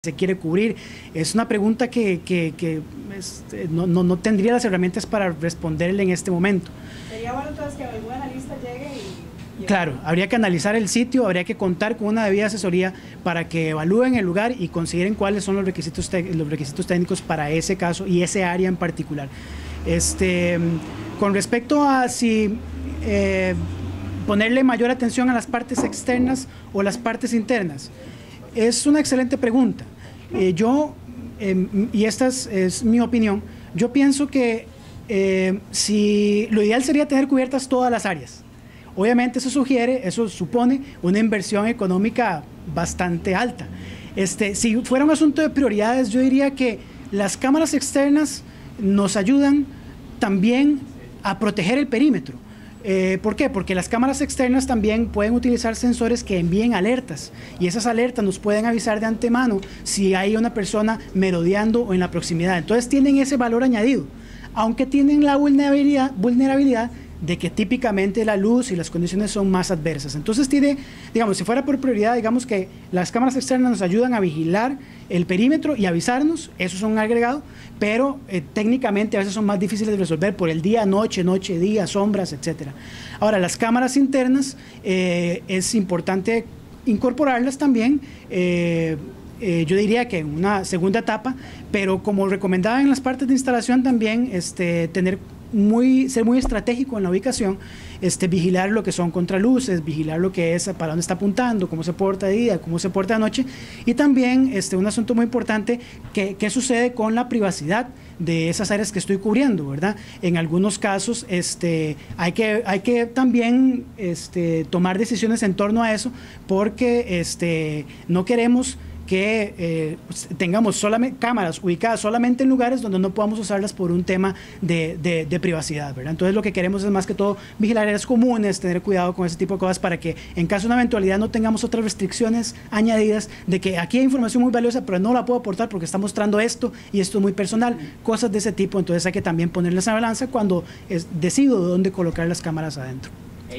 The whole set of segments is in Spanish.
se quiere cubrir. Es una pregunta que no tendría las herramientas para responderle en este momento. Sería bueno entonces que algún analista llegue y... Claro, habría que analizar el sitio, habría que contar con una debida asesoría para que evalúen el lugar y consideren cuáles son los requisitos técnicos para ese caso y ese área en particular. Con respecto a si ponerle mayor atención a las partes externas o las partes internas, es una excelente pregunta. Y esta es mi opinión, yo pienso que si lo ideal sería tener cubiertas todas las áreas. Obviamente eso supone una inversión económica bastante alta. Si fuera un asunto de prioridades, yo diría que las cámaras externas nos ayudan también a proteger el perímetro. ¿Por qué? Porque las cámaras externas también pueden utilizar sensores que envíen alertas y esas alertas nos pueden avisar de antemano si hay una persona merodeando o en la proximidad. Entonces tienen ese valor añadido, aunque tienen la vulnerabilidad de que típicamente la luz y las condiciones son más adversas. Entonces digamos, si fuera por prioridad, digamos que las cámaras externas nos ayudan a vigilar el perímetro y avisarnos, eso es un agregado, pero técnicamente a veces son más difíciles de resolver por el día, noche, día, sombras, etc. Ahora, las cámaras internas es importante incorporarlas también, yo diría que en una segunda etapa, pero como recomendaba en las partes de instalación también, ser muy estratégico en la ubicación, vigilar lo que son contraluces, vigilar lo que es para dónde está apuntando, cómo se porta de día, cómo se porta de noche, y también un asunto muy importante, qué sucede con la privacidad de esas áreas que estoy cubriendo, ¿verdad? En algunos casos hay que también tomar decisiones en torno a eso, porque no queremos que tengamos solamente cámaras ubicadas solamente en lugares donde no podamos usarlas por un tema de privacidad, ¿verdad? Entonces lo que queremos es más que todo vigilar áreas comunes, tener cuidado con ese tipo de cosas para que en caso de una eventualidad no tengamos otras restricciones añadidas de que aquí hay información muy valiosa pero no la puedo aportar porque está mostrando esto y esto es muy personal, cosas de ese tipo. Entonces hay que también ponerlas en balanza cuando decido dónde colocar las cámaras adentro.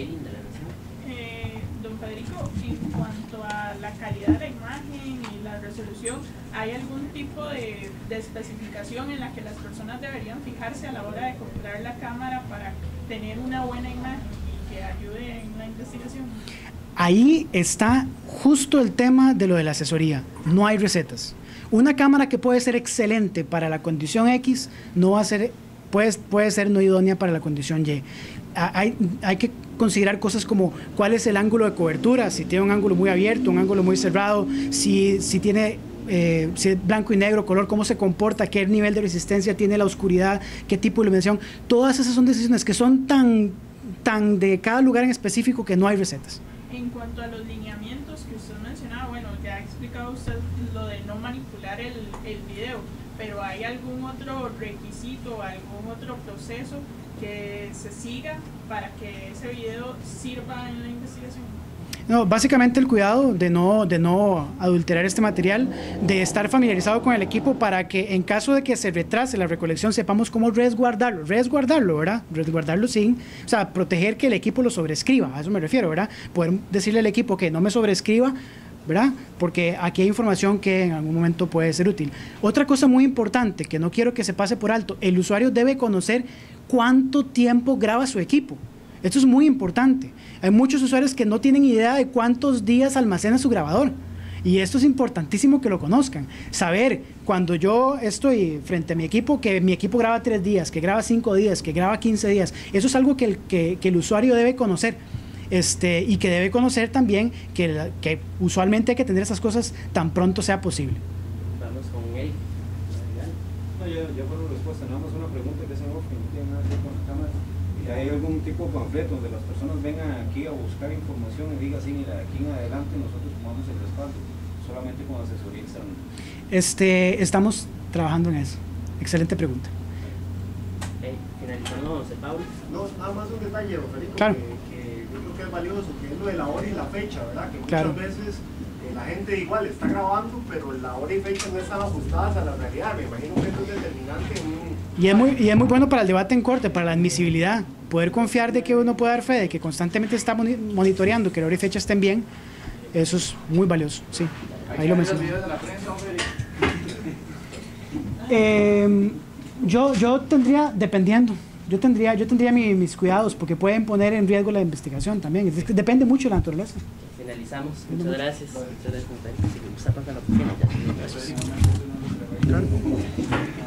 Don Federico, en cuanto a la calidad de la imagen y la resolución, ¿hay algún tipo de especificación en la que las personas deberían fijarse a la hora de comprar la cámara para tener una buena imagen y que ayude en la investigación? Ahí está justo el tema de lo de la asesoría. No hay recetas. Una cámara que puede ser excelente para la condición X no va a ser, puede ser no idónea para la condición Y. Hay que considerar cosas como cuál es el ángulo de cobertura, si tiene un ángulo muy abierto, un ángulo muy cerrado, si tiene si es blanco y negro, color, cómo se comporta, qué nivel de resistencia tiene la oscuridad, qué tipo de iluminación. Todas esas son decisiones que son tan de cada lugar en específico que no hay recetas. En cuanto a los lineamientos que usted mencionaba, bueno, ya ha explicado usted lo de no manipular el video, pero ¿hay algún otro requisito, algún otro proceso que se siga para que ese video sirva en la investigación? No, básicamente el cuidado de no adulterar este material, de estar familiarizado con el equipo para que en caso de que se retrase la recolección sepamos cómo resguardarlo, ¿verdad? Resguardarlo o sea, proteger que el equipo lo sobrescriba, a eso me refiero, ¿verdad? Poder decirle al equipo que no me sobrescriba, ¿verdad? Porque aquí hay información que en algún momento puede ser útil. Otra cosa muy importante que no quiero que se pase por alto, el usuario debe conocer cuánto tiempo graba su equipo. Esto es muy importante. Hay muchos usuarios que no tienen idea de cuántos días almacena su grabador. Y esto es importantísimo que lo conozcan. Saber cuando yo estoy frente a mi equipo, que mi equipo graba 3 días, que graba 5 días, que graba 15 días. Eso es algo que el usuario debe conocer. Y que debe conocer también que usualmente hay que tener esas cosas tan pronto sea posible. Vamos con él. No, yo por respuesta, nada más una pregunta que se me que no tiene nada que ver con la cámara. ¿Hay algún tipo de panfleto donde las personas vengan aquí a buscar información y digan, sí, mira, de aquí en adelante nosotros tomamos el respaldo, solamente con asesoría externa? Estamos trabajando en eso. Excelente pregunta. Finalizamos, Pablo. No, nada más un detalle, Federico, claro, que yo creo que es valioso, que es lo de la hora y la fecha, ¿verdad? Que muchas claro. veces la gente igual está grabando, pero la hora y fecha no están ajustadas a la realidad. Me imagino que esto es determinante en un... Y es muy bueno para el debate en corte, para la admisibilidad. Poder confiar de que uno puede dar fe, de que constantemente está monitoreando que la hora y fecha estén bien, eso es muy valioso, sí. Ahí lo mencioné. Yo tendría, dependiendo, yo tendría mis cuidados porque pueden poner en riesgo la investigación también. Es que depende mucho de la naturaleza. Finalizamos. Muchas gracias. Muchas gracias. Si gusta, pasa a la oficina. Ya. Claro.